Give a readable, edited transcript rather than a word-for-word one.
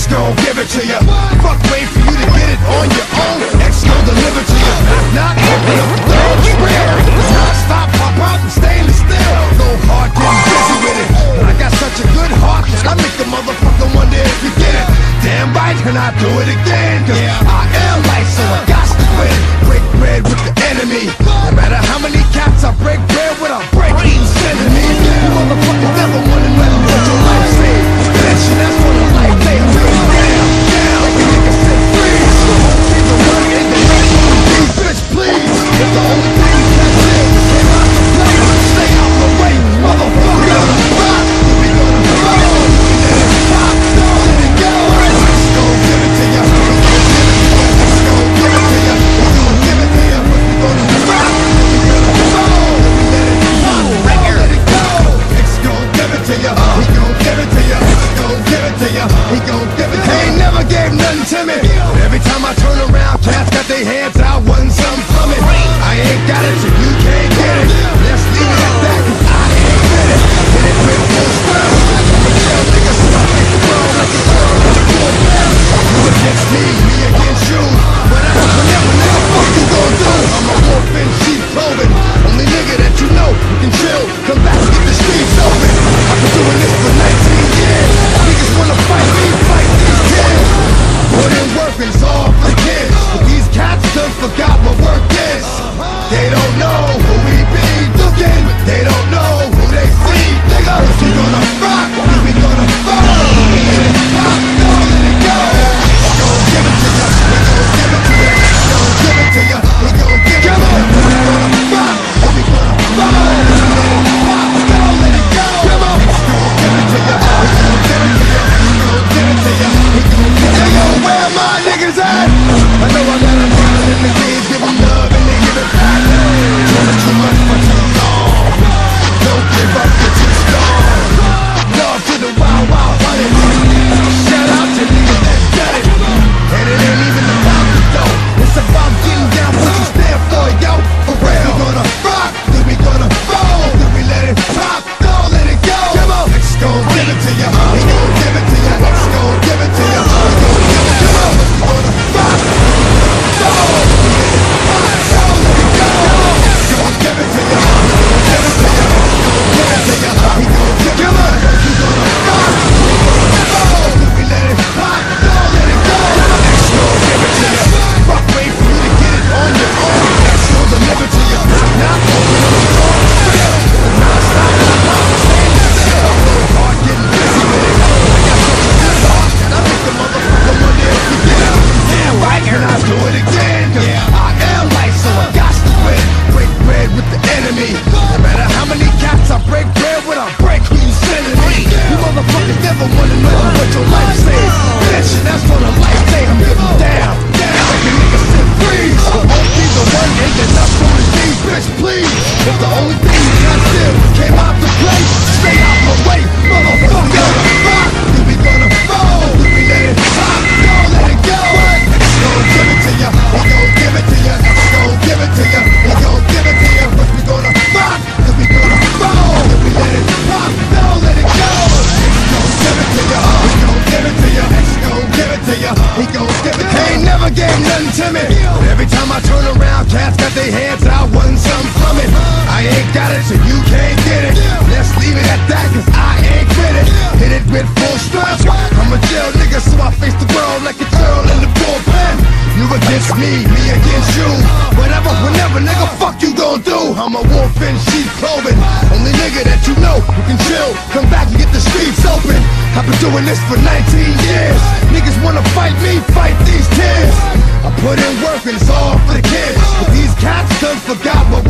X gon' give it to ya. Fuck, wait for you to get it on your own. X gon' deliver to ya. Knock, open up the door, square. Non-stop, pop out and stainless steel. No heart, getting busy with it. But I got such a good heart that I make a motherfucker wonder if you get it. Damn right, and I do it again. Cause I am light, so I got to win. Break bread with the enemy. No matter how many cats I break bread with, I'll break each enemy. You motherfuckers never wanna know what your life saved. That shit, that's for the life they real down, down. Like a nigga said, freeze. The whole team of work ain't the next one to be. Bitch, please. It's the only thing you can do. Came out to play. Stay out the way, motherfucker. Rock. We gonna roll. Let it pop. Let it go. Let's go give it to ya. Let's go give it to ya. We gon' give it to ya. We gonna rock. We gonna roll. Let it pop. Let it go. Let's go give it to ya. We gon' give it to ya. He gon' give it to me. Ain't never gave nothing to me. But every time I turn around, cats got their hands out, wasn't something coming. I ain't got it, so you can't get it. Let's leave it at that, cause I ain't with it. Hit it with full spell. I'm a jail nigga, so I make the world like a girl with a full bell. You against me against you. Whatever, nigga, fuck you gon' do? I'm a wolf in sheep clothing. Only nigga that you know who can chill. Come back and get the streets open. I've been doing this for 19 years. Niggas wanna fight me, fight these kids. Put in work and it's all for the kids. But these cats done forgot what work is. They don't know who we be looking, but they don't know who they see. Nigga, if we gonna rock, we gonna fall. We let it pop, don't let it go. We gon' give it to ya, we gon' give it to ya. We gon' give it to ya, we gon' give it to ya. We gonna rock, we gonna fall. We let it pop, don't let it go. Come on, we gon' give it to ya, we gon' give it to ya. Give it to ya, we gon' give it to ya. Where my niggas at? I know I got a problem in the kids, give them love and they give it back. Doing too much for too long. Don't give up, you're too strong. Love to the wild, wild hunters. Shout out to niggas that done it. And it ain't even about the dough. It's about getting down what you stand for, yo. For real. We gonna rock, then we gonna roll. Then we let it pop, don't let it go. Come on, let's go give it to ya. We gon' give it to ya. Let's go give it to ya. We gon' give it to ya. Come on, we gonna rock, we gonna roll. We let it pop, don't let it go. Let's go give it to ya. We gon' give it to ya. We gon' give it to ya. We gon' give it to ya. We gonna rock, we gonna roll. Then we let it pop, don't let it go. Let's go give it to ya. Fuck, wait for you to get it on your own. Let's go deliver to ya. Not open up the door, square. Non-stop, pop, stainless steel. No heart, getting busy with it. I got such a good heart that I make the motherfucker wonder if you get it. Damn right, and I do it again. Cause I am light, so I got to win. Break bread with the enemy. No matter how many cats I break bread with, I'll break who you sending me. You motherfuckers never wanna know what your life saves. That shit, that's for the life day. I'm getting down, down. Like a nigga said, freeze. I won't be the one, ain't enough for the D's, bitch, please. If the only thing you got still came out to play, stay out my way, motherfucker. Rock, then we gonna roll. Then we let it pop, don't let it go. Let's go give it to ya, we gon' give it to ya. Let's go give it to ya, we gon' give it to ya. But we gonna rock, then we gonna roll. Then we let it pop, don't let it go. Let's go give it to ya, we gon' give it to ya. Let's go give it to ya, we gon' give it to ya. Ain't never gave nothing to me. But every time I turn around, cats got their hands out, wasn't something coming. I ain't got it, so you can't get it. Let's leave it at that, cause I ain't with it. Hit it with full strength. I'm a jail nigga, so I face the world like a girl in the bullpen. You against me against you. Whatever, whenever, nigga, fuck you gon' do? I'm a wolf in sheep clothing. Only nigga that you know who can chill. Come back and get the streets open. I've been doing this for 19 years. Niggas wanna fight me, fight these tears. I put in work and it's all for the kids. But these cats done forgot what